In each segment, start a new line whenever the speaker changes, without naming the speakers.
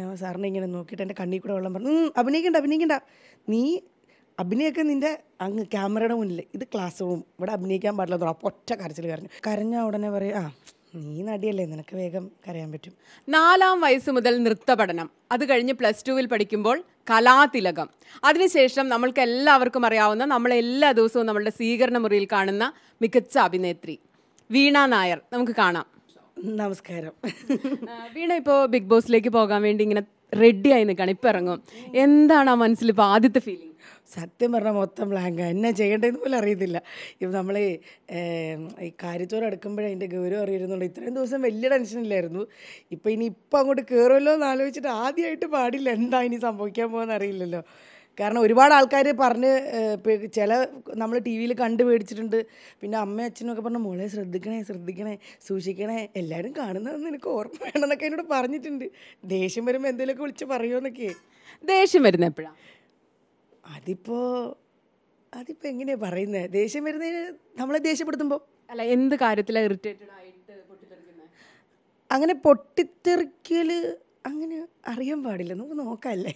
സാറിനെ ഇങ്ങനെ നോക്കിയിട്ട് എൻ്റെ കണ്ണിൽ കൂടെ വെള്ളം പറഞ്ഞു, അഭിനയിക്കണ്ട, നീ അഭിനയൊക്കെ നിൻ്റെ അങ്ങ് ക്യാമറയുടെ മുന്നിൽ, ഇത് ക്ലാസ് റൂം, ഇവിടെ അഭിനയിക്കാൻ പാടില്ല. അപ്പോൾ ഒറ്റ കരച്ചിൽ കരഞ്ഞാൽ ഉടനെ പറയും, നീ നടിയല്ലേ, നിനക്ക് വേഗം കരയാൻ പറ്റും.
4-ാം വയസ്സ് മുതൽ നൃത്ത പഠനം, അത് കഴിഞ്ഞ് +2 പഠിക്കുമ്പോൾ കലാതിലകം, അതിനുശേഷം നമ്മൾക്ക് എല്ലാവർക്കും അറിയാവുന്ന, നമ്മളെല്ലാ ദിവസവും നമ്മളുടെ സ്വീകരണ മുറിയിൽ കാണുന്ന മികച്ച അഭിനേത്രി വീണ നായർ. നമുക്ക് കാണാം.
നമസ്കാരം.
വീണ ഇപ്പോൾ ബിഗ് ബോസിലേക്ക് പോകാൻ വേണ്ടി ഇങ്ങനെ റെഡിയായി നിൽക്കുകയാണ്, ഇപ്പം ഇറങ്ങും. എന്താണ് ആ മനസ്സിൽ ഇപ്പോൾ ആദ്യത്തെ ഫീലിംഗ്?
സത്യം പറഞ്ഞാൽ മൊത്തം ബ്ലാങ്കാ, എന്നാ ചെയ്യേണ്ടതെന്ന് പോലും അറിയത്തില്ല. ഇപ്പം നമ്മൾ ഈ കാര്യത്തോട് അടുക്കുമ്പോഴേ അതിൻ്റെ ഗൗരവം അറിയുന്നുള്ളൂ. ഇത്രയും ദിവസം വലിയ ടെൻഷനില്ലായിരുന്നു. ഇപ്പം അങ്ങോട്ട് കയറുമല്ലോ എന്ന് ആലോചിച്ചിട്ട് ആദ്യമായിട്ട് പാടില്ല, എന്താ ഇനി സംഭവിക്കാൻ പോകുമെന്ന് അറിയില്ലല്ലോ. കാരണം ഒരുപാട് ആൾക്കാർ പറഞ്ഞ് ചില നമ്മൾ ടി വിയിൽ കണ്ടു പേടിച്ചിട്ടുണ്ട്. പിന്നെ അമ്മയും അച്ഛനൊക്കെ പറഞ്ഞു, മോളെ ശ്രദ്ധിക്കണേ സൂക്ഷിക്കണേ, എല്ലാവരും കാണുന്നതെന്ന് എനിക്ക് ഓർമ്മ വേണമെന്നൊക്കെ എന്നോട് പറഞ്ഞിട്ടുണ്ട്. ദേഷ്യം വരുമ്പോൾ എന്തെങ്കിലുമൊക്കെ വിളിച്ച് പറയുമോന്നൊക്കെ.
ദേഷ്യം വരുന്ന എപ്പോഴാണ്?
അതിപ്പോൾ എങ്ങനെയാണ് പറയുന്നത്? ദേഷ്യം വരുന്നതിന് നമ്മളെ ദേഷ്യപ്പെടുത്തുമ്പോൾ
അല്ല, എന്ത് കാര്യത്തിലാണ് ഇറിറ്റേറ്റഡ് ആയിട്ട് പൊട്ടിത്തെറിക്കുന്നത്?
അങ്ങനെ പൊട്ടിത്തെറിക്കൽ അങ്ങനെ അറിയാൻ പാടില്ല, നമുക്ക് നോക്കാമല്ലേ.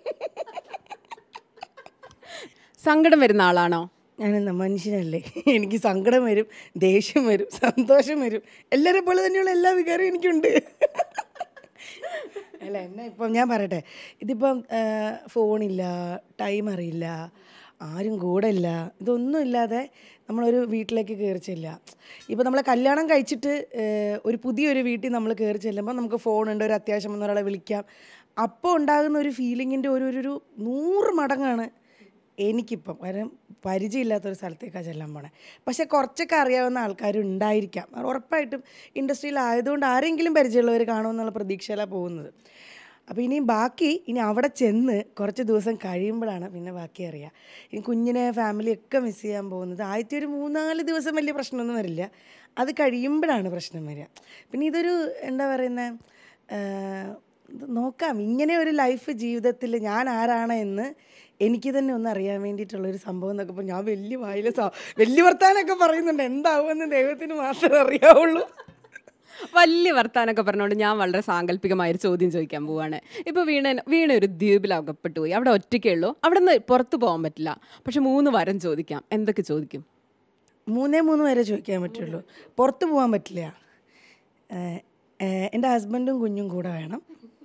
സങ്കടം വരുന്ന ആളാണോ?
ഞാനെന്താ മനുഷ്യനല്ലേ, എനിക്ക് സങ്കടം വരും, ദേഷ്യം വരും, സന്തോഷം വരും. എല്ലാവരെ പോലെ തന്നെയുള്ള എല്ലാ വികാരവും എനിക്കുണ്ട്. അല്ല, എന്നെ ഇപ്പം ഞാൻ പറയട്ടെ, ഇതിപ്പം ഫോണില്ല, ടൈം അറിയില്ല, ആരും കൂടെ ഇല്ല, ഇതൊന്നും ഇല്ലാതെ നമ്മളൊരു വീട്ടിലേക്ക് കയറി ചെല്ലുക. ഇപ്പോൾ നമ്മളെ കല്യാണം കഴിച്ചിട്ട് ഒരു പുതിയൊരു വീട്ടിൽ നമ്മൾ കയറി ചെല്ലുമ്പോൾ നമുക്ക് ഫോണുണ്ട്, ഒരു അത്യാവശ്യം വന്ന ഒരാളെ വിളിക്കാം. അപ്പോൾ ഉണ്ടാകുന്ന ഒരു ഫീലിങ്ങിൻ്റെ ഒരു 100 മടങ്ങാണ് എനിക്കിപ്പം. കാരണം പരിചയമില്ലാത്തൊരു സ്ഥലത്തേക്കാണ് ചെല്ലാൻ പോണേ. പക്ഷേ കുറച്ചൊക്കെ അറിയാവുന്ന ആൾക്കാരുണ്ടായിരിക്കാം, ഉറപ്പായിട്ടും ഇൻഡസ്ട്രിയിലായതുകൊണ്ട് ആരെങ്കിലും പരിചയമുള്ളവർ കാണുമെന്നുള്ള പ്രതീക്ഷയിലാണ് പോകുന്നത്. അപ്പോൾ ഇനി അവിടെ ചെന്ന് കുറച്ച് ദിവസം കഴിയുമ്പോഴാണ് പിന്നെ ബാക്കി അറിയുക. ഈ കുഞ്ഞിനെ ഫാമിലിയൊക്കെ മിസ് ചെയ്യാൻ പോകുന്നത്. ആദ്യത്തെ ഒരു 3-4 ദിവസം വലിയ പ്രശ്നമൊന്നും വരില്ല, അത് കഴിയുമ്പോഴാണ് പ്രശ്നം വരിക. പിന്നെ ഇതൊരു എന്താ പറയുന്നത്, നോക്കാം, ഇങ്ങനെ ഒരു ലൈഫ് ജീവിതത്തിൽ ഞാൻ ആരാണ് എന്ന് എനിക്ക് തന്നെ ഒന്ന് അറിയാൻ വേണ്ടിയിട്ടുള്ളൊരു സംഭവം എന്നൊക്കെ. ഇപ്പോൾ ഞാൻ വലിയ വർത്താനൊക്കെ പറയുന്നുണ്ട്, എന്താവുമെന്ന് ദൈവത്തിന് മാത്രമേ അറിയാവുള്ളൂ.
വലിയ വർത്താനൊക്കെ പറഞ്ഞുകൊണ്ട് ഞാൻ വളരെ സാങ്കല്പികമായൊരു ചോദ്യം ചോദിക്കാൻ പോവാണ്. ഇപ്പോൾ വീണ ഒരു ദ്വീപിൽ അകപ്പെട്ടു പോയി, അവിടെ ഒറ്റയ്ക്കേ ഉള്ളൂ, അവിടെ നിന്ന് പുറത്ത് പോകാൻ പറ്റില്ല, പക്ഷെ 3 വരം ചോദിക്കാം. എന്തൊക്കെ ചോദിക്കും?
3 വരെ ചോദിക്കാൻ പറ്റുള്ളൂ, പുറത്ത് പോകാൻ പറ്റില്ല. എൻ്റെ ഹസ്ബൻഡും കുഞ്ഞും കൂടെ വേണം,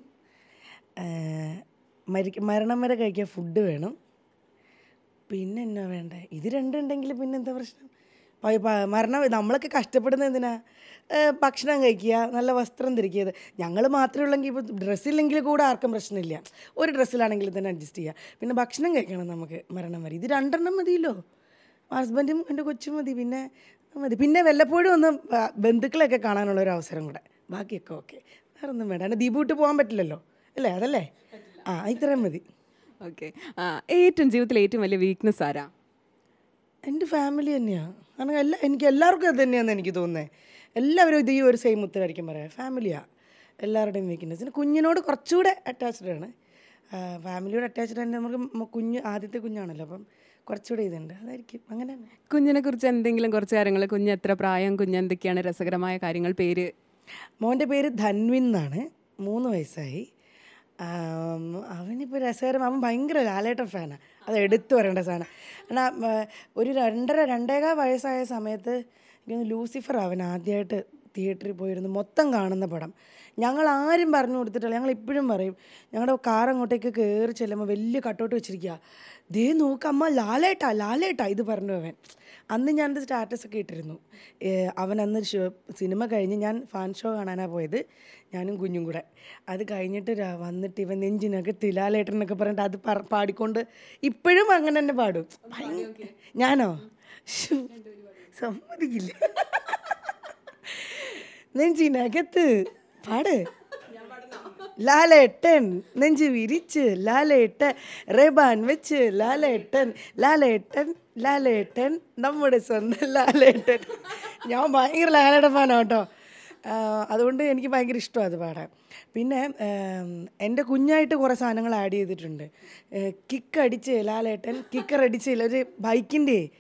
മരണം വരെ കഴിക്കാൻ ഫുഡ് വേണം, പിന്നെ എന്നാ വേണ്ടേ? ഇത് രണ്ടുണ്ടെങ്കിൽ പിന്നെ എന്താ പ്രശ്നം? മരണം നമ്മളൊക്കെ കഷ്ടപ്പെടുന്നത് എന്തിനാ? ഭക്ഷണം കഴിക്കുക, നല്ല വസ്ത്രം ധരിക്കുക. ഞങ്ങൾ മാത്രമേ ഉള്ളെങ്കിൽ ഇപ്പോൾ ഡ്രസ്സില്ലെങ്കിൽ കൂടെ ആർക്കും പ്രശ്നമില്ല, ഒരു ഡ്രസ്സിലാണെങ്കിൽ തന്നെ അഡ്ജസ്റ്റ് ചെയ്യുക. പിന്നെ ഭക്ഷണം കഴിക്കണം നമുക്ക് മരണം വരെ. ഇത് 2 മതിയല്ലോ, ഹസ്ബൻഡും എൻ്റെ കൊച്ചും മതി, പിന്നെ വല്ലപ്പോഴും ഒന്ന് ബന്ധുക്കളെയൊക്കെ കാണാനുള്ളൊരു അവസരം കൂടെ, ബാക്കിയൊക്കെ ഓക്കെ, വേറെ ഒന്നും വേണ്ട. ദീപ് വിട്ട് പോകാൻ പറ്റില്ലല്ലോ, അല്ലേ? അതല്ലേ, ഇത്രയും മതി.
ഓക്കെ. ജീവിതത്തിൽ ഏറ്റവും വലിയ വീക്ക്നെസ് ആരാ?
എൻ്റെ ഫാമിലി തന്നെയാണ്. കാരണം എനിക്ക് എല്ലാവർക്കും അത് തന്നെയാണെന്ന് എനിക്ക് തോന്നുന്നത്. എല്ലാവരും ഇത് ഈ ഒരു സെയിം ഉത്തരമായിരിക്കും പറയാം, ഫാമിലിയാണ് എല്ലാവരുടെയും വീക്ക്നെസ്. പിന്നെ കുഞ്ഞിനോട് കുറച്ചുകൂടെ അറ്റാച്ച്ഡ് ആണ്, ഫാമിലിയോട് അറ്റാച്ച്ഡ് ആണ്. നമുക്ക് ആദ്യത്തെ കുഞ്ഞാണല്ലോ, അപ്പം കുറച്ചുകൂടെ ഇതുണ്ട്, അതായിരിക്കും. അങ്ങനെ തന്നെ.
കുഞ്ഞിനെ കുറിച്ച് എന്തെങ്കിലും കുറച്ച് കാര്യങ്ങൾ, കുഞ്ഞ് എത്ര പ്രായം, കുഞ്ഞ് എന്തൊക്കെയാണ് രസകരമായ കാര്യങ്ങൾ? പേര്?
മോൻ്റെ പേര് ധൻവിൻ എന്നാണ്, 3 വയസ്സായി. അവനിപ്പോൾ രസകരം, അവൻ ഭയങ്കര ലാലേട്ടൻ ഫാനാണ്, അത് എടുത്തു പറയേണ്ട സാധനം. എന്നാൽ ഒരു 2.5 വയസ്സായ സമയത്ത് ലൂസിഫർ അവൻ ആദ്യമായിട്ട് തിയേറ്ററിൽ പോയിരുന്നു, മൊത്തം കാണുന്ന പടം. ഞങ്ങൾ ആരും പറഞ്ഞു കൊടുത്തിട്ടില്ല. ഞങ്ങൾ ഇപ്പോഴും പറയും, ഞങ്ങളുടെ കാർ അങ്ങോട്ടേക്ക് കയറി ചെല്ലുമ്പോൾ വലിയ കട്ടൗട്ട് വെച്ചിരിക്കുക, ദേ നോക്കമ്മ ലാലേട്ടാ ഇത് പറഞ്ഞു അവൻ. അന്ന് ഞാനത് സ്റ്റാറ്റസൊക്കെ ഇട്ടിരുന്നു. അവൻ അന്ന് സിനിമ കഴിഞ്ഞ് ഞാൻ ഫാൻ ഷോ കാണാനാണ് പോയത്, ഞാനും കുഞ്ഞും കൂടെ. അത് കഴിഞ്ഞിട്ട് വന്നിട്ട് ഇവൻ നെഞ്ചിനകത്ത് ലാലേട്ടനൊക്കെ പറഞ്ഞിട്ട് അത് പാടിക്കൊണ്ട് ഇപ്പോഴും അങ്ങനെ തന്നെ പാടും. ഞാനോ സമ്മതിക്കില്ല, നെഞ്ചിനകത്ത് പാട്, ലാലേട്ടൻ നെഞ്ച് വിരിച്ച്, ലാലേട്ടൻ റെബാൻ വെച്ച്, ലാലേട്ടൻ നമ്മുടെ സ്വന്തം ലാലേട്ടൻ. ഞാൻ ഭയങ്കര ലാലേട്ടൻ ഫാനാണ് കേട്ടോ, അതുകൊണ്ട് എനിക്ക് ഭയങ്കര ഇഷ്ടമാണ് അത് പാടാൻ. പിന്നെ എൻ്റെ കുഞ്ഞായിട്ട് കുറേ സാധനങ്ങൾ ആഡ് ചെയ്തിട്ടുണ്ട്. കിക്കടിച്ച് ലാലേട്ടൻ, കിക്കർ അടിച്ച് ഒരു ബൈക്കിൻ്റെ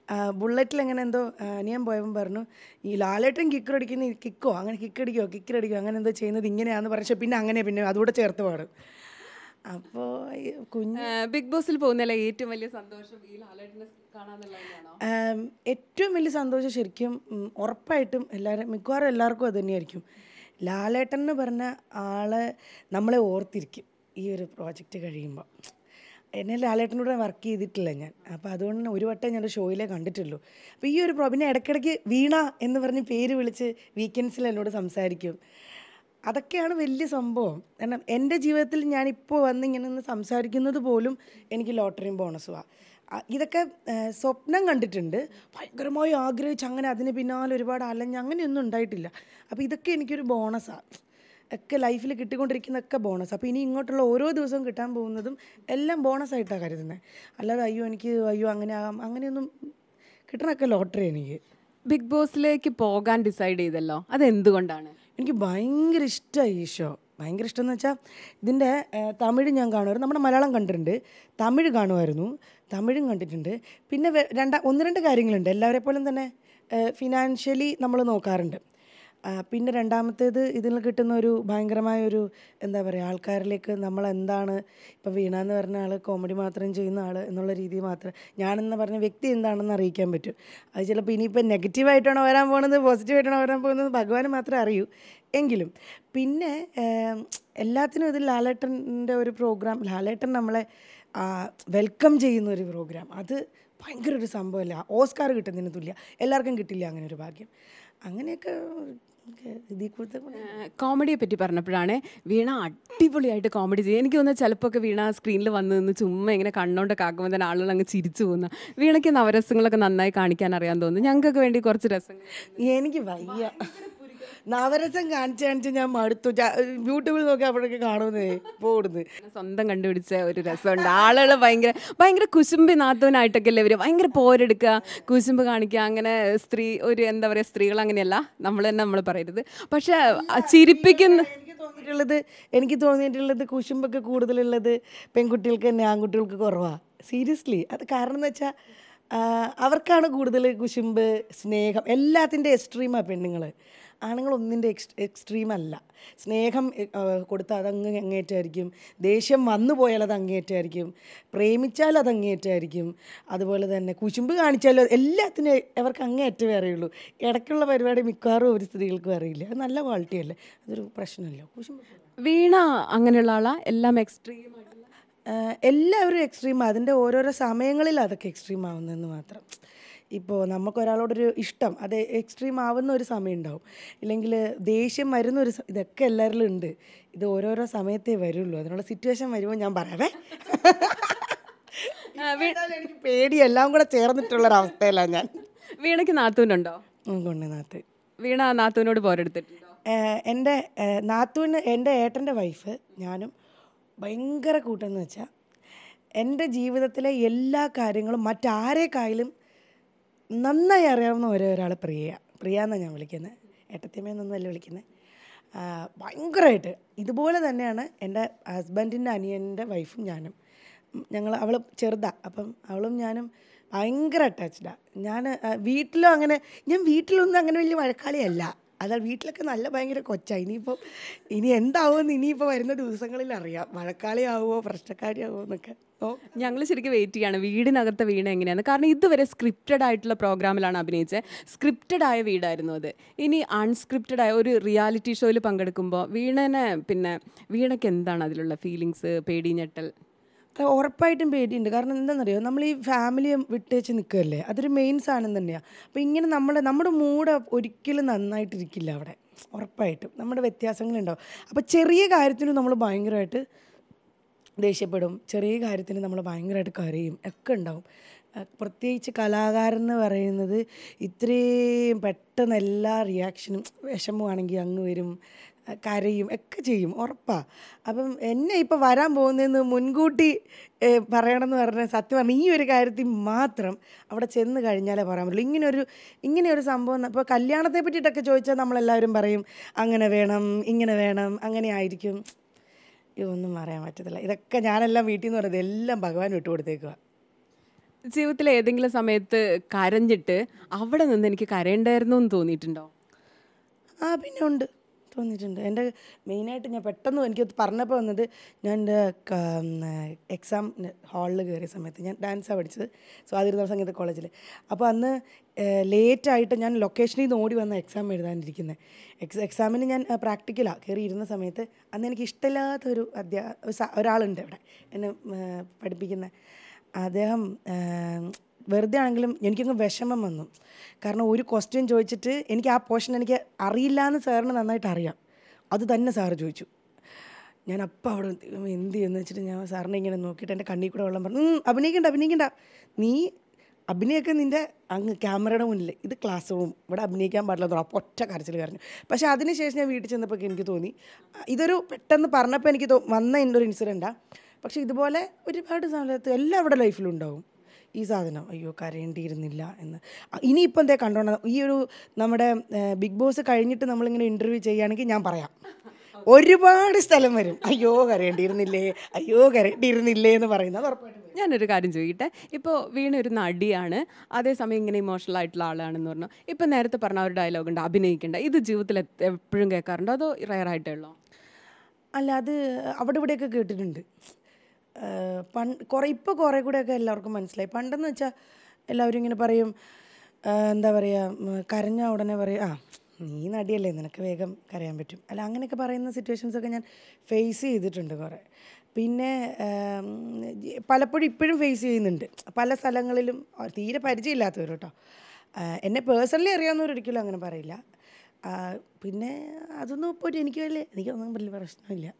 ബുള്ളറ്റിൽ എങ്ങനെ എന്തോ അനിയൻ പോയപ്പോൾ പറഞ്ഞു ഈ ലാലേട്ടൻ കിക്കടിക്കുന്ന കിക്കോ അങ്ങനെ കിക്കടിക്കോ അങ്ങനെ എന്തോ ചെയ്യുന്നത് ഇങ്ങനെയാണെന്ന് പറഞ്ഞു. പിന്നെ അങ്ങനെ പിന്നെ അതുകൂടെ ചേർത്ത് പാടും. അപ്പോൾ
ബിഗ് ബോസിൽ പോകുന്നതിലെ ഏറ്റവും വലിയ സന്തോഷം ഈ ലാലേട്ടനെ കാണാന്നുള്ളതാണോ?
ഏറ്റവും വലിയ സന്തോഷം ശരിക്കും ഉറപ്പായിട്ടും മിക്കവാറും എല്ലാവർക്കും അത് തന്നെയായിരിക്കും. ലാലേട്ടൻ എന്ന് പറഞ്ഞ ആളെ നമ്മളെ ഓർത്തിരിക്കും ഈ ഒരു പ്രോജക്റ്റ് കഴിയുമ്പോൾ. എന്നെ ലാലേട്ടനോട് വർക്ക് ചെയ്തിട്ടില്ല ഞാൻ, അപ്പോൾ അതുകൊണ്ട് തന്നെ ഒരു വട്ടം ഞാൻ ഷോയിലേ കണ്ടിട്ടുള്ളൂ. അപ്പോൾ ഈ ഒരു പിന്നെ ഇടയ്ക്കിടയ്ക്ക് വീണ എന്ന് പറഞ്ഞ് പേര് വിളിച്ച് വീക്കെൻഡ്സിൽ എന്നോട് സംസാരിക്കും. അതൊക്കെയാണ് വലിയ സംഭവം. കാരണം എൻ്റെ ജീവിതത്തിൽ ഞാനിപ്പോൾ വന്ന് ഇങ്ങനെ ഒന്ന് സംസാരിക്കുന്നത് പോലും എനിക്ക് ലോട്ടറിയും ബോണസുമാണ്. ഇതൊക്കെ സ്വപ്നം കണ്ടിട്ടുണ്ട്, ഭയങ്കരമായി ആഗ്രഹിച്ച് അങ്ങനെ അതിന് പിന്നാലെ ഒരുപാട് അലഞ്ഞ് അങ്ങനെയൊന്നും ഉണ്ടായിട്ടില്ല. അപ്പോൾ ഇതൊക്കെ എനിക്കൊരു ബോണസാണ്. ഒക്കെ ലൈഫിൽ കിട്ടിക്കൊണ്ടിരിക്കുന്നതൊക്കെ ബോണസ്. അപ്പോൾ ഇനി ഇങ്ങോട്ടുള്ള ഓരോ ദിവസവും കിട്ടാൻ പോകുന്നതും എല്ലാം ബോണസായിട്ടാണ് കരുതുന്നത്. അല്ലാതെ അയ്യോ അങ്ങനെ ആകാം അങ്ങനെയൊന്നും കിട്ടണമൊക്കെ ലോട്ടറി. എനിക്ക്
ബിഗ് ബോസിലേക്ക് പോകാൻ ഡിസൈഡ് ചെയ്തല്ലോ, അതെന്തുകൊണ്ടാണ്?
എനിക്ക് ഭയങ്കര ഇഷ്ടമായി ഈ ഷോ. ഭയങ്കര ഇഷ്ടമെന്ന് വെച്ചാൽ ഇതിൻ്റെ തമിഴ് ഞാൻ കാണുമായിരുന്നു, നമ്മുടെ മലയാളം കണ്ടിട്ടുണ്ട്, തമിഴ് കാണുമായിരുന്നു, തമിഴും കണ്ടിട്ടുണ്ട്. പിന്നെ ഒന്ന് രണ്ട് കാര്യങ്ങളുണ്ട്. എല്ലാവരെ പോലും തന്നെ ഫിനാൻഷ്യലി നമ്മൾ നോക്കാറുണ്ട്. പിന്നെ രണ്ടാമത്തേത് ഇതിൽ കിട്ടുന്ന ഒരു ഭയങ്കരമായൊരു എന്താ പറയുക, ആൾക്കാരിലേക്ക് നമ്മളെന്താണ് ഇപ്പോൾ വീണ എന്ന് പറഞ്ഞ ആൾ കോമഡി മാത്രം ചെയ്യുന്ന ആൾ എന്നുള്ള രീതി മാത്രം ഞാനെന്ന് പറഞ്ഞ വ്യക്തി എന്താണെന്ന് അറിയിക്കാൻ പറ്റും. അത് ചിലപ്പോൾ ഇനിയിപ്പോൾ നെഗറ്റീവായിട്ടാണോ വരാൻ പോകുന്നത് പോസിറ്റീവായിട്ടാണോ വരാൻ പോകുന്നത് ഭഗവാന് മാത്രമേ അറിയൂ. എങ്കിലും പിന്നെ എല്ലാത്തിനും ഇതിൽ ലാലേട്ടൻ്റെ ഒരു പ്രോഗ്രാം, ലാലേട്ടൻ നമ്മളെ വെൽക്കം ചെയ്യുന്ന ഒരു പ്രോഗ്രാം, അത് ഭയങ്കര ഒരു സംഭവമല്ല. ഓസ്കാർ കിട്ടുന്നതിന് തുല്യ എല്ലാവർക്കും കിട്ടില്ല അങ്ങനെ ഒരു ഭാഗ്യം. അങ്ങനെയൊക്കെ
കോമഡിയെ പറ്റി പറഞ്ഞപ്പോഴാണ് വീണ അടിപൊളിയായിട്ട് കോമഡി ചെയ്യും. എനിക്ക് തോന്നുന്നത് ചിലപ്പോൾ ഒക്കെ വീണ സ്ക്രീനിൽ വന്ന് നിന്ന് ചുമ്മാ ഇങ്ങനെ കണ്ണോണ്ടൊക്കെ ആക്കുമ്പോൾ തന്നെ ആളുകൾ അങ്ങ് ചിരിച്ചു പോകുന്ന. വീണയ്ക്ക് നവരസങ്ങളൊക്കെ നന്നായി കാണിക്കാൻ അറിയാൻ തോന്നുന്നു. ഞങ്ങൾക്കൊക്കെ വേണ്ടി കുറച്ച് രസങ്ങൾ.
എനിക്ക് വയ്യ, നവരസം കാണിച്ച് ഞാൻ മടുത്തു. യൂട്യൂബിൽ നോക്കി അപ്പോഴൊക്കെ കാണുന്നേ പോടുന്നത്.
സ്വന്തം കണ്ടുപിടിച്ച ഒരു രസമുണ്ട്. ആളുകൾ ഭയങ്കര കുശുമ്പി നാത്തൂനായിട്ടൊക്കെ അല്ലേ ഇവർ ഭയങ്കര പോരെടുക്കുക, കുശുമ്പ് കാണിക്കുക. അങ്ങനെ എന്താ പറയുക, സ്ത്രീകൾ അങ്ങനെയല്ല, നമ്മൾ പറയരുത്. പക്ഷെ ചിരിപ്പിക്കുന്ന
എനിക്ക് തോന്നിയിട്ടുള്ളത് കുശുമ്പൊക്കെ കൂടുതലുള്ളത് പെൺകുട്ടികൾക്ക് തന്നെ, ആൺകുട്ടികൾക്ക് കുറവാണ്. സീരിയസ്ലി. അത് കാരണം എന്ന് വെച്ചാൽ അവർക്കാണ് കൂടുതൽ കുശുമ്പ്, സ്നേഹം, എല്ലാത്തിൻ്റെ എക്സ്ട്രീമാണ് പെണ്ണുങ്ങൾ. ആണുങ്ങളൊന്നിൻ്റെ എക്സ്ട്രീം അല്ല. സ്നേഹം കൊടുത്താൽ അതങ്ങ് അങ്ങേറ്റായിരിക്കും, ദേഷ്യം വന്നു പോയാൽ അത് അങ്ങേറ്റായിരിക്കും, പ്രേമിച്ചാൽ അത് അങ്ങേറ്റായിരിക്കും, അതുപോലെ തന്നെ കുശുമ്പ് കാണിച്ചാലും എല്ലാത്തിനും അവർക്ക് അങ്ങേറ്റമേ അറിയുള്ളൂ. ഇടയ്ക്കുള്ള പരിപാടി മിക്കവാറും ഒരു സ്ത്രീകൾക്കും അറിയില്ല. അത് നല്ല ക്വാളിറ്റി അല്ലേ, അതൊരു പ്രശ്നമല്ല. കുശുമ്പ്
വീണ അങ്ങനെയുള്ള ആളാ, എല്ലാം എക്സ്ട്രീം
എല്ലാവരും എക്സ്ട്രീം. അതിൻ്റെ ഓരോരോ സമയങ്ങളിൽ അതൊക്കെ എക്സ്ട്രീം ആവുന്നതെന്ന് മാത്രം. ഇപ്പോൾ നമുക്കൊരാളോടൊരു ഇഷ്ടം അത് എക്സ്ട്രീം ആവുന്ന ഒരു സമയം ഉണ്ടാവും, ഇല്ലെങ്കിൽ ദേഷ്യം വരുന്ന ഇതൊക്കെ എല്ലാവരിലും ഉണ്ട്. ഇത് ഓരോരോ സമയത്തേ വരുള്ളൂ. അതിനുള്ള സിറ്റുവേഷൻ വരുമ്പോൾ ഞാൻ പറയാവേ. എനിക്ക് പേടി എല്ലാം കൂടെ ചേർന്നിട്ടുള്ളൊരവസ്ഥയിലാണ് ഞാൻ.
വീണയ്ക്ക് നാത്തൂനുണ്ടോ?
കൊണ്ട് നാത്തൂൻ.
വീണ നാത്തൂനോട് പോരെടുത്തിട്ടുണ്ടോ?
എൻ്റെ ഏട്ടൻ്റെ വൈഫ് ഞാനും ഭയങ്കര കൂട്ടെന്ന് വെച്ചാൽ എൻ്റെ ജീവിതത്തിലെ എല്ലാ കാര്യങ്ങളും മറ്റാരേക്കായാലും നന്നായി അറിയാവുന്ന ഒരാൾ പ്രിയ എന്നാണ് ഞാൻ വിളിക്കുന്നത്. ഏട്ടത്തിയമ്മയെന്നൊന്നുമല്ല വിളിക്കുന്നത്. ഭയങ്കരമായിട്ട് ഇതുപോലെ തന്നെയാണ് എൻ്റെ ഹസ്ബൻഡിൻ്റെ അനിയൻ്റെ വൈഫും ഞാനും. അവൾ ചെറുതാണ്, അപ്പം അവളും ഞാനും ഭയങ്കര അറ്റാച്ച്ഡാണ്. ഞാൻ വീട്ടിലൊന്നും അങ്ങനെ വലിയ വഴക്കാളിയല്ല. അതായത് വീട്ടിലൊക്കെ നല്ല ഭയങ്കര കൊച്ചാണ്. ഇനി എന്താവുമെന്ന് ഇനിയിപ്പോൾ വരുന്ന ദിവസങ്ങളിൽ അറിയാം. മഴക്കാളിയാവുമോ പ്രശ്നക്കാരിയാവുമോ എന്നൊക്കെ.
ഞങ്ങൾ ശരിക്കും വെയിറ്റ് ചെയ്യാണ് വീടിനകത്തെ വീണ എങ്ങനെയാണ്. കാരണം ഇതുവരെ സ്ക്രിപ്റ്റഡ് ആയിട്ടുള്ള പ്രോഗ്രാമിലാണ് അഭിനയിച്ചത്. സ്ക്രിപ്റ്റഡ് ആയ വീടായിരുന്നു അത്. ഇനി അൺസ്ക്രിപ്റ്റഡ് ആയ ഒരു റിയാലിറ്റി ഷോയിൽ പങ്കെടുക്കുമ്പോൾ വീണയ്ക്ക് എന്താണ് അതിലുള്ള ഫീലിങ്സ്? പേടി, ഞെട്ടൽ?
ഉറപ്പായിട്ടും പേടിയുണ്ട്. കാരണം എന്താണെന്നറിയോ, നമ്മൾ ഈ ഫാമിലിയെ വിട്ടേച്ച് നിൽക്കുകയല്ലേ, അതൊരു മെയിൻ സാധനം തന്നെയാണ്. അപ്പോൾ ഇങ്ങനെ നമ്മുടെ മൂഡ് ഒരിക്കലും നന്നായിട്ടിരിക്കില്ല അവിടെ. ഉറപ്പായിട്ടും നമ്മുടെ വ്യത്യാസങ്ങളുണ്ടാവും. അപ്പോൾ ചെറിയ കാര്യത്തിനും നമ്മൾ ഭയങ്കരമായിട്ട് ദേഷ്യപ്പെടും, ചെറിയ കാര്യത്തിന് നമ്മൾ ഭയങ്കരമായിട്ട് കരയും, ഒക്കെ ഉണ്ടാവും. പ്രത്യേകിച്ച് കലാകാരൻ എന്ന് പറയുന്നത് ഇത്രയും പെട്ടെന്ന് എല്ലാ റിയാക്ഷനും, വിഷമമാണെങ്കിൽ അങ്ങ് വരും, കരയും, ഒക്കെ ചെയ്യും, ഉറപ്പാണ്. അപ്പം എന്നെ ഇപ്പോൾ വരാൻ പോകുന്നതെന്ന് മുൻകൂട്ടി പറയണമെന്ന് പറഞ്ഞാൽ സത്യം പറഞ്ഞാൽ ഈ ഒരു കാര്യത്തിൽ മാത്രം അവിടെ ചെന്ന് കഴിഞ്ഞാലേ പറയാൻ പറ്റുള്ളൂ. ഇങ്ങനെയൊരു സംഭവം. ഇപ്പോൾ കല്യാണത്തെ പറ്റിയിട്ടൊക്കെ ചോദിച്ചാൽ നമ്മളെല്ലാവരും പറയും അങ്ങനെ വേണം, ഇങ്ങനെ വേണം, അങ്ങനെ ആയിരിക്കും. ഇതൊന്നും പറയാൻ പറ്റത്തില്ല. ഇതൊക്കെ ഞാനെല്ലാം വീട്ടിൽ നിന്ന് പറയുന്നത് എല്ലാം ഭഗവാൻ വിട്ടുകൊടുത്തേക്കുക.
ജീവിതത്തിലെ ഏതെങ്കിലും സമയത്ത് കരഞ്ഞിട്ട് അവിടെ നിന്ന് എനിക്ക് കരയണ്ടായിരുന്നു എന്ന് തോന്നിയിട്ടുണ്ടോ?
പിന്നെ ഉണ്ട്, തോന്നിയിട്ടുണ്ട്. എൻ്റെ മെയിനായിട്ട് ഞാൻ പെട്ടെന്ന് എനിക്ക് പറഞ്ഞപ്പോൾ വന്നത്, ഞാൻ എൻ്റെ എക്സാം ഹാളിൽ കയറിയ സമയത്ത് ഞാൻ ഡാൻസാണ് പഠിച്ചത് സ്വാതിരുന്ന സംഗീത കോളേജിൽ. അപ്പോൾ അന്ന് ലേറ്റായിട്ട് ഞാൻ ലൊക്കേഷനിൽ നിന്ന് ഓടി വന്ന എക്സാം എഴുതാനിരിക്കുന്നത്. എക്സാമിന് ഞാൻ പ്രാക്ടിക്കലാണ് കയറി ഇരുന്ന സമയത്ത് അന്ന് എനിക്ക് ഇഷ്ടമില്ലാത്തൊരു ഒരാളുണ്ട് അവിടെ എന്നെ പഠിപ്പിക്കുന്ന. അദ്ദേഹം വെറുതെ ആണെങ്കിലും എനിക്കങ്ങ് വിഷമം വന്നു. കാരണം ഒരു ക്വസ്റ്റ്യൻ ചോദിച്ചിട്ട് എനിക്ക് ആ പോർഷൻ എനിക്ക് അറിയില്ല എന്ന് സാറിന് നന്നായിട്ട് അറിയാം. അത് തന്നെ സാറ് ചോദിച്ചു. ഞാൻ അപ്പം അവിടെ എന്ത് ചെയ്യുമെന്ന് വെച്ചിട്ട് ഞാൻ സാറിനെ ഇങ്ങനെ നോക്കിയിട്ട് എൻ്റെ കണ്ണിൽ കൂടെ വെള്ളം പറഞ്ഞു, അഭിനയിക്കണ്ട, നീ അഭിനയൊക്കെ നിൻ്റെ അങ്ങ് ക്യാമറയുടെ മുന്നിൽ, ഇത് ക്ലാസ് റൂം, ഇവിടെ അഭിനയിക്കാൻ പാടില്ല. അപ്പോൾ ഒറ്റ കരച്ചിൽ കരഞ്ഞു. പക്ഷേ അതിനുശേഷം ഞാൻ വീട്ടിൽ ചെന്നപ്പോൾ എനിക്ക് തോന്നി, ഇതൊരു പെട്ടെന്ന് പറഞ്ഞപ്പോൾ എനിക്ക് വന്ന എൻ്റെ ഒരു ഇൻസിഡൻറ്റാണ്. പക്ഷേ ഇതുപോലെ ഒരുപാട് സമയത്ത് എല്ലാവരുടെ ലൈഫിലും ഉണ്ടാവും ഈ സാധനം, അയ്യോ കരയേണ്ടിയിരുന്നില്ല എന്ന്. ഇനിയിപ്പോൾ എന്തേ കണ്ടോണ്ട ഈ ഒരു നമ്മുടെ ബിഗ് ബോസ് കഴിഞ്ഞിട്ട് നമ്മളിങ്ങനെ ഇൻ്റർവ്യൂ ചെയ്യുകയാണെങ്കിൽ ഞാൻ പറയാം, ഒരുപാട് സ്ഥലം വരും, അയ്യോ കരയേണ്ടിയിരുന്നില്ലേ എന്ന് പറയുന്നത് ഉറപ്പായിട്ടും.
ഞാനൊരു കാര്യം ചോദിക്കട്ടെ, ഇപ്പോൾ വീണ ഒരു നടിയാണ്, അതേസമയം ഇങ്ങനെ ഇമോഷണൽ ആയിട്ടുള്ള ആളാണെന്ന് പറഞ്ഞു. ഇപ്പം നേരത്തെ പറഞ്ഞ ഒരു ഡയലോഗ് ഉണ്ട്, അഭിനയിക്കേണ്ട, ഇത് ജീവിതത്തിൽ എപ്പോഴും കേൾക്കാറുണ്ടോ അതോ റയർ ആയിട്ടേ ഉള്ളോ?
അല്ല, അത് അവിടെ ഇവിടെയൊക്കെ കേട്ടിട്ടുണ്ട്. ഇപ്പോൾ കുറേ കൂടെയൊക്കെ എല്ലാവർക്കും മനസ്സിലായി. പണ്ടെന്ന് വെച്ചാൽ എല്ലാവരും ഇങ്ങനെ പറയും, എന്താ പറയുക, കരഞ്ഞ ഉടനെ പറയും, നീ നടിയല്ലേ, നിനക്ക് വേഗം കരയാൻ പറ്റും, അല്ല അങ്ങനെയൊക്കെ പറയുന്ന സിറ്റുവേഷൻസൊക്കെ ഞാൻ ഫേസ് ചെയ്തിട്ടുണ്ട് കുറേ. പിന്നെ പലപ്പോഴും ഇപ്പോഴും ഫേസ് ചെയ്യുന്നുണ്ട് പല സ്ഥലങ്ങളിലും. തീരെ പരിചയമില്ലാത്തവർ കേട്ടോ, എന്നെ പേഴ്സണലി അറിയാവുന്നവരൊരിക്കലും അങ്ങനെ പറയില്ല. പിന്നെ അതൊന്നും ഇപ്പോൾ എനിക്കൊന്നും വലിയ പ്രശ്നമില്ല.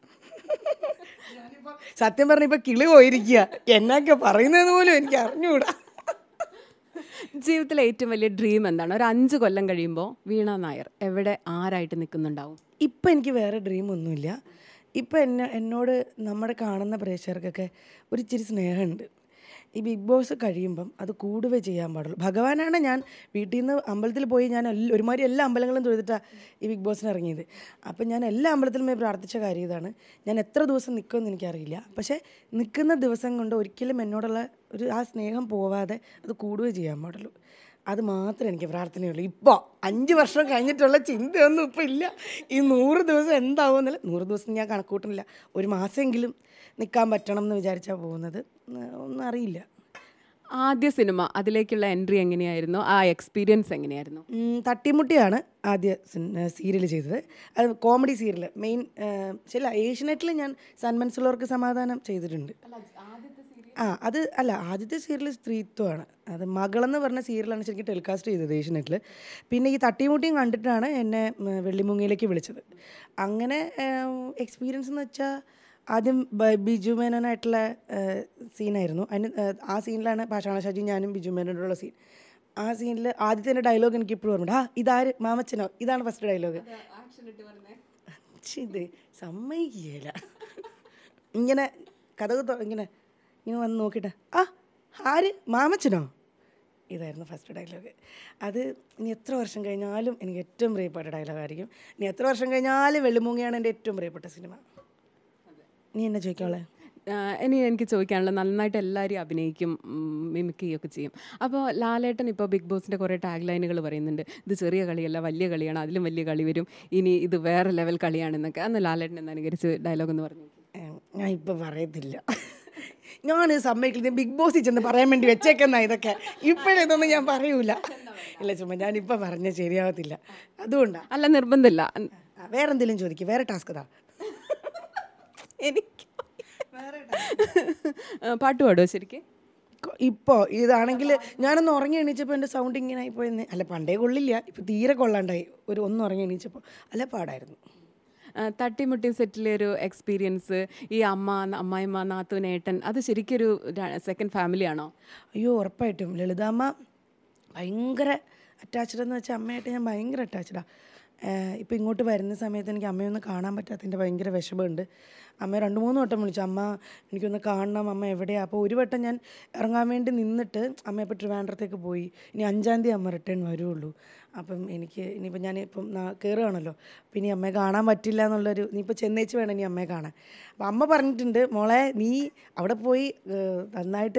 സത്യം പറഞ്ഞ ഇപ്പോൾ കിളി പോയിരിക്കുക, എന്നൊക്കെ പറയുന്നത് പോലും എനിക്ക് അറിഞ്ഞുകൂടാ.
ജീവിതത്തിലെ ഏറ്റവും വലിയ ഡ്രീം എന്താണ്? ഒരു 5 കൊല്ലം കഴിയുമ്പോൾ വീണ നായർ എവിടെ ആരായിട്ട് നിൽക്കുന്നുണ്ടാവും?
ഇപ്പം എനിക്ക് വേറെ ഡ്രീമൊന്നുമില്ല. ഇപ്പം എന്നോട് നമ്മുടെ കാണുന്ന പ്രേക്ഷകർക്കൊക്കെ ഒരു ഇച്ചിരി സ്നേഹമുണ്ട്. ഈ ബിഗ് ബോസ് കഴിയുമ്പം അത് കൂടുകയേ ചെയ്യാൻ പാടുള്ളൂ. ഭഗവാനാണ്, ഞാൻ വീട്ടിൽ നിന്ന് അമ്പലത്തിൽ പോയി ഞാൻ ഒരുമാതിരി എല്ലാ അമ്പലങ്ങളും തൊഴുതിട്ടാണ് ഈ ബിഗ് ബോസിന് ഇറങ്ങിയത്. അപ്പം ഞാൻ എല്ലാ അമ്പലത്തിലും പോയി പ്രാർത്ഥിച്ച കാര്യം ഇതാണ്, ഞാൻ എത്ര ദിവസം നിൽക്കുമെന്ന് എനിക്കറിയില്ല, പക്ഷേ നിൽക്കുന്ന ദിവസം കൊണ്ട് ഒരിക്കലും എന്നോടുള്ള ആ സ്നേഹം പോവാതെ അത് കൂടുകയേ ചെയ്യാൻ പാടുള്ളൂ. അത് മാത്രമേ എനിക്ക് പ്രാർത്ഥനയുള്ളൂ. ഇപ്പോൾ 5 വർഷം കഴിഞ്ഞിട്ടുള്ള ചിന്തയൊന്നും ഇപ്പോൾ ഇല്ല. ഈ 100 ദിവസം എന്താവുമെന്നില്ല, 100 ദിവസം ഞാൻ കണക്കൂട്ടുന്നില്ല, ഒരു മാസമെങ്കിലും നിൽക്കാൻ പറ്റണം എന്ന് വിചാരിച്ചാൽ പോകുന്നത്, ഒന്നും അറിയില്ല.
ആദ്യ സിനിമ, അതിലേക്കുള്ള എൻട്രി എങ്ങനെയായിരുന്നു? ആ എക്സ്പീരിയൻസ് എങ്ങനെയായിരുന്നു?
തട്ടിമുട്ടിയാണ് ആദ്യ സീരിയൽ ചെയ്തത്. അത് കോമഡി സീരിയൽ, മെയിൻ ഏഷ്യനെറ്റിൽ ഞാൻ സന്മനസ്സുള്ളവർക്ക് സമാധാനം ചെയ്തിട്ടുണ്ട്. ആദ്യത്തെ സീരിയൽ സ്ത്രീത്വമാണ്. അത് മകളെന്ന് പറഞ്ഞ സീരിയലാണ് ശരിക്കും ടെലികാസ്റ്റ് ചെയ്തത് ഏഷ്യനെറ്റിൽ. പിന്നെ ഈ തട്ടിമുട്ടിയും കണ്ടിട്ടാണ് എന്നെ വെള്ളിമൂങ്ങയിലേക്ക് വിളിച്ചത്. അങ്ങനെ എക്സ്പീരിയൻസ് എന്ന് വെച്ചാൽ ആദ്യം ബിജു മേനോനായിട്ടുള്ള സീനായിരുന്നു. ആ സീനിലാണ് പാഷാണ ഷാജി ഞാനും ബിജു മേനോനുള്ള സീൻ. ആ സീനിൽ ആദ്യത്തെ എൻ്റെ ഡയലോഗ് എനിക്ക് ഇപ്പോഴും ഓർമ്മ, ഇതാര് മാമച്ചനോ, ഇതാണ് ഫസ്റ്റ് ഡയലോഗ്. ഇത് സമ്മതിക്കുകയില്ല, ഇങ്ങനെ കഥ ഇങ്ങനെ വന്ന് നോക്കിയിട്ട് ആര് മാമച്ചനോ, ഇതായിരുന്നു ഫസ്റ്റ് ഡയലോഗ്. അത് ഇനി എത്ര വർഷം കഴിഞ്ഞാലും എനിക്ക് ഏറ്റവും പ്രിയപ്പെട്ട ഡയലോഗായിരിക്കും. ഇനി എത്ര വർഷം കഴിഞ്ഞാലും വെള്ളിമൂങ്ങയാണ് എൻ്റെ ഏറ്റവും പ്രിയപ്പെട്ട സിനിമ. നീ എന്നെ ചോദിക്കാനുള്ളത്?
ഇനി എനിക്ക് ചോദിക്കാനുള്ളത്, നന്നായിട്ട് എല്ലാവരും അഭിനയിക്കും, മിമിക്കുകയൊക്കെ ചെയ്യും. അപ്പോൾ ലാലേട്ടൻ ഇപ്പോൾ ബിഗ് ബോസിൻ്റെ കുറേ ടാഗ് ലൈനുകൾ പറയുന്നുണ്ട്, ഇത് ചെറിയ കളിയല്ല വലിയ കളിയാണ്, അതിലും വലിയ കളി വരും, ഇനി ഇത് വേറെ ലെവൽ കളിയാണെന്നൊക്കെ. അന്ന് ലാലേട്ടൻ എന്ന് അനുകരിച്ച് ഡയലോഗ് എന്ന് പറഞ്ഞു.
ഞാൻ ഇപ്പോൾ പറയത്തില്ല, ഞാൻ സമ്മതിക്കില്ല. ബിഗ് ബോസിൽ ചെന്ന് പറയാൻ വേണ്ടി വെച്ചേക്കുന്ന ഇതൊക്കെ ഇപ്പോഴതൊന്നും ഞാൻ പറയൂല. ഇല്ല, ചുമ്മാ ഞാനിപ്പോൾ പറഞ്ഞാൽ ശരിയാവത്തില്ല, അതുകൊണ്ടാണ്.
അല്ല, നിർബന്ധമില്ല.
വേറെ എന്തെങ്കിലും ചോദിക്കും, വേറെ ടാസ്ക് താ.
എനിക്ക് പാട്ട് പാടുമോ ശരിക്കും?
ഇപ്പോൾ ഇതാണെങ്കിൽ ഞാനൊന്ന് ഉറങ്ങി എണീച്ചപ്പോൾ എൻ്റെ സൗണ്ട് ഇങ്ങനെ ആയിപ്പോയെന്ന്. അല്ല, പണ്ടേ കൊള്ളില്ല, ഇപ്പോൾ തീരെ കൊള്ളാണ്ടായി. ഒന്ന് ഉറങ്ങി എണീച്ചപ്പോൾ അല്ല പാടായിരുന്നു.
തട്ടിമുട്ടി സെറ്റിലെ ഒരു എക്സ്പീരിയൻസ്, ഈ അമ്മായിമ്മ, നാത്തൂൻ, ഏട്ടൻ, അത് ശരിക്കൊരു സെക്കൻഡ് ഫാമിലിയാണോ?
അയ്യോ, ഉറപ്പായിട്ടും. ലളിതാമ്മ ഭയങ്കര അറ്റാച്ച്ഡ് എന്ന് വെച്ചാൽ അമ്മയായിട്ട് ഞാൻ ഭയങ്കര അറ്റാച്ച്ഡാണ്. ഇപ്പോൾ ഇങ്ങോട്ട് വരുന്ന സമയത്ത് എനിക്ക് അമ്മയൊന്ന് കാണാൻ പറ്റാത്തതിൻ്റെ ഭയങ്കര വിഷമമുണ്ട്. അമ്മ 2-3 വട്ടം വിളിച്ചു, അമ്മ എനിക്കൊന്ന് കാണണം, അമ്മ എവിടെയാണ്. അപ്പോൾ ഒരു വട്ടം ഞാൻ ഇറങ്ങാൻ വേണ്ടി നിന്നിട്ട് അമ്മ ഇപ്പോൾ ട്രിവാൻഡ്രത്തേക്ക് പോയി, ഇനി 5-ാം തീയതി അമ്മ റിട്ടേൺ വരുള്ളൂ. അപ്പം ഇനിയിപ്പോൾ ഞാനിപ്പം കയറുകയാണല്ലോ, അപ്പം ഇനി അമ്മയെ കാണാൻ പറ്റില്ല എന്നുള്ളൊരു, ഇനിയിപ്പോൾ ചെന്നേച്ച് വേണം ഇനി അമ്മയെ കാണാൻ. അപ്പം അമ്മ പറഞ്ഞിട്ടുണ്ട്, മോളെ നീ അവിടെ പോയി നന്നായിട്ട്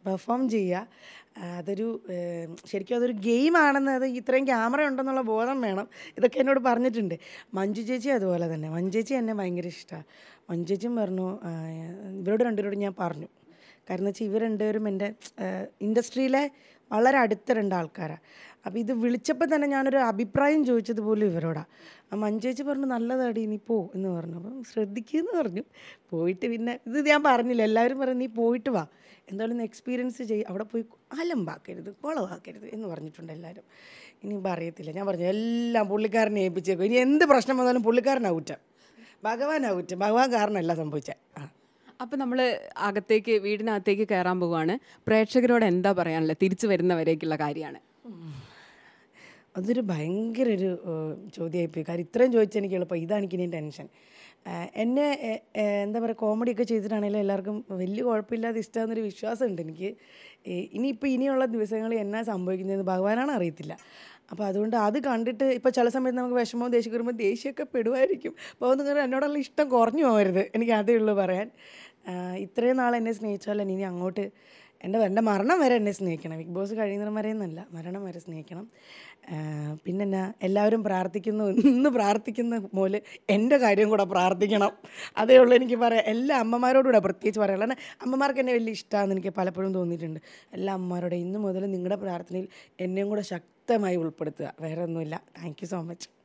പെർഫോം ചെയ്യുക. അതൊരു ശരിക്കും അതൊരു ഗെയിമാണെന്ന്, അത് ഇത്രയും ക്യാമറ ഉണ്ടെന്നുള്ള ബോധം വേണം. ഇതൊക്കെ എന്നോട് പറഞ്ഞിട്ടുണ്ട്. മഞ്ജു ചേച്ചി അതുപോലെ തന്നെ. മഞ്ജു ചേച്ചി എന്നെ ഭയങ്കര ഇഷ്ടമാണ്. മഞ്ജു ചേച്ചിയും പറഞ്ഞു, ഇവരോട് രണ്ടുപേരോട് ഞാൻ പറഞ്ഞു, കാരണം വെച്ചാൽ ഇവർ രണ്ടുപേരും എൻ്റെ ഇൻഡസ്ട്രിയിലെ വളരെ അടുത്ത രണ്ടാൾക്കാരാണ്. അപ്പോൾ ഇത് വിളിച്ചപ്പോൾ തന്നെ ഞാനൊരു അഭിപ്രായം ചോദിച്ചതുപോലും ഇവരോടാണ്. ആ മഞ്ജു ചേച്ചി പറഞ്ഞു നല്ലതാടി നീ പോ എന്ന് പറഞ്ഞു. അപ്പം ശ്രദ്ധിക്കുമെന്ന് പറഞ്ഞു. പോയിട്ട് പിന്നെ ഇത് ഞാൻ പറഞ്ഞില്ല, എല്ലാവരും പറഞ്ഞു നീ പോയിട്ട് വാ, എന്തായാലും ഒന്ന് എക്സ്പീരിയൻസ് ചെയ്യും, അവിടെ പോയി അലമ്പാക്കരുത് കുളവാക്കരുത് എന്ന് പറഞ്ഞിട്ടുണ്ട് എല്ലാവരും. ഇനിയിപ്പോൾ അറിയത്തില്ല. ഞാൻ പറഞ്ഞു എല്ലാം പുള്ളിക്കാരനെ ഏൽപ്പിച്ചേക്കും, ഇനി എന്ത് പ്രശ്നം വന്നാലും പുള്ളിക്കാരനാവുറ്റം, ഭഗവാനാവുറ്റം, ഭഗവാൻ കാരണമല്ല സംഭവിച്ചത്.
അപ്പം നമ്മൾ അകത്തേക്ക് വീടിനകത്തേക്ക് കയറാൻ പോവുകയാണ്. പ്രേക്ഷകരോട് എന്താ പറയാനുള്ളത് തിരിച്ചു വരുന്നവരേക്കുള്ള കാര്യമാണ്?
അതൊരു ഭയങ്കര ഒരു ചോദ്യമായിപ്പോയി. കാര്യം ഇത്രയും ചോദിച്ചാൽ എനിക്ക് എളുപ്പം, ഇതാണ് എനിക്ക് ഇനി ടെൻഷൻ. എന്നെ എന്താ പറയുക, കോമഡിയൊക്കെ ചെയ്തിട്ടാണെങ്കിലും എല്ലാവർക്കും വലിയ കുഴപ്പമില്ലാതെ ഇഷ്ടമാകുന്നൊരു വിശ്വാസമുണ്ട് എനിക്ക്. ഇനിയുള്ള ദിവസങ്ങളിൽ എന്നാ സംഭവിക്കുന്നത് ഭഗവാനാണ് അറിയത്തില്ല. അപ്പോൾ അതുകൊണ്ട് അത് കണ്ടിട്ട് ഇപ്പോൾ ചില സമയത്ത് നമുക്ക് വിഷമവും ദേഷ്യം വരുമ്പോൾ ദേഷ്യമൊക്കെ പെടുമായിരിക്കും. അപ്പോൾ അതൊന്നും എന്നോടുള്ള ഇഷ്ടം കുറഞ്ഞു പോകരുത്, എനിക്ക് അതേ ഉള്ളൂ പറയാൻ. ഇത്രയും നാൾ എന്നെ സ്നേഹിച്ചാൽ ഇനി അങ്ങോട്ട് എൻ്റെ മരണം വരെ എന്നെ സ്നേഹിക്കണം. ബിഗ് ബോസ് കഴിയുന്നതിനും വരെ എന്നല്ല, മരണം വരെ സ്നേഹിക്കണം. പിന്നെ എന്നാ എല്ലാവരും ഇന്ന് പ്രാർത്ഥിക്കുന്ന പോലെ എൻ്റെ കാര്യം കൂടെ പ്രാർത്ഥിക്കണം. അതേ ഉള്ളൂ എനിക്ക് പറയാം. എല്ലാ അമ്മമാരോടുകൂടെ പ്രത്യേകിച്ച് പറയാനുള്ളത്. കാരണം അമ്മമാർക്ക് എന്നെ വലിയ ഇഷ്ടമാണെന്ന് എനിക്ക് പലപ്പോഴും തോന്നിയിട്ടുണ്ട്. എല്ലാ അമ്മമാരോടും ഇന്ന് മുതൽ നിങ്ങളുടെ പ്രാർത്ഥനയിൽ എന്നെയും കൂടെ ശക്തമായി ഉൾപ്പെടുത്തുക, വേറെ ഒന്നുമില്ല. Thank you so much.